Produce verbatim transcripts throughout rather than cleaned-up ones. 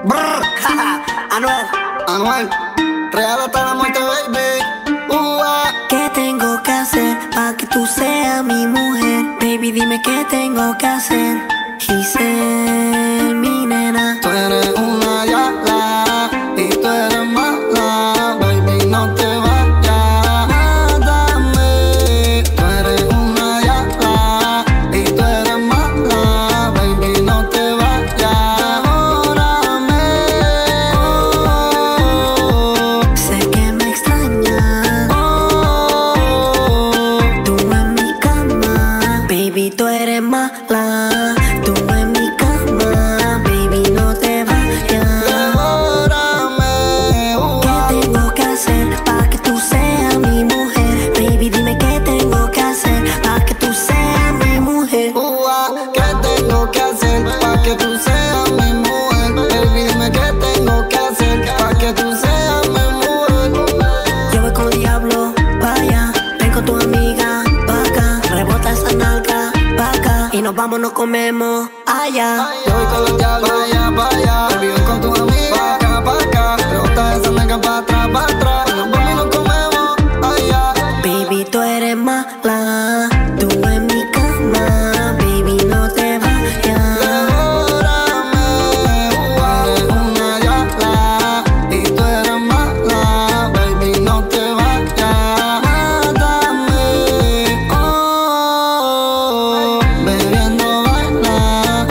Brr, Anuel, Anuel, real hasta la muerte, baby. Uh, ¿Qué tengo que hacer para que tú seas mi mujer? Baby, dime qué tengo que hacer. Giselle, mi nena. Tú eres una yala y tú eres mala, baby, no te vayas, mátame. Tú eres una yala y tú eres mala, baby, no te vayas, órame. Oh, sé que me extrañas. Oh, tú en mi cama, baby, tú eres mala. Tú en mi cama, baby, no te vayas. Devórame, uh, ¿Qué tengo que hacer para que tú seas mi mujer? Baby, dime qué tengo que hacer para que tú seas mi mujer. uh, ¿qué tengo que hacer para que tú seas mi mujer? Baby, dime qué tengo que hacer para que tú seas mi mujer. Yo voy con diablo, vaya, ven con tu amiga, pa' acá, rebota esa nalga, pa' acá, y nos vamos, nos comemos allá. Yo voy con los diablos, vaya, vaya. Baby, ven con tu amiga, pa' acá, pa' acá. Rebota esa nalga pa' atrás, pa' atrás. Y nos vamos y nos comemos allá. Baby, tú eres mala, tú en mi cama, baby, no te vayas. Devórame, uh, eres una yala y tú eres mala, baby, no te vayas, mátame. Oh, bebiendo baila,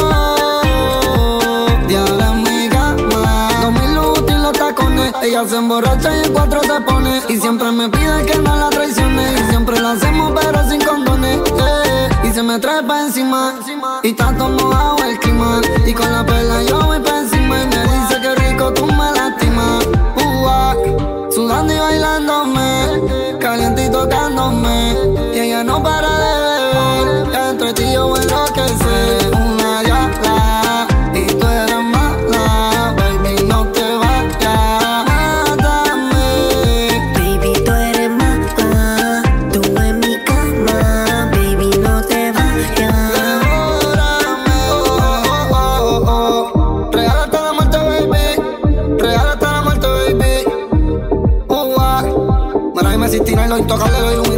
oh, diabla en mi cama. Dos mil útiles los tacones, ella se emborracha y en cuatro se pone. Y siempre me pide que no la traicione, y siempre la hacemos pero sin condones, eh. Y se me trae pa' encima, y está todo mojado el clima. Y con la perla yo voy pa' encima, y me dice que rico tú me lastimas. Uh, ah, sudando y bailándome, caliente y tocándome. Y ella no para de beber, entre ti yo enloquecer. Una yala y tú eres mala, baby, no te vayas, mátame. Baby, tú eres mala, tú en mi cama, baby, no te vayas. Devórame, oh, oh, oh, oh. Real hasta la muerte, baby. Real hasta la muerte, baby. Uh, ah. Mira, dime si tira y lo intocable, lo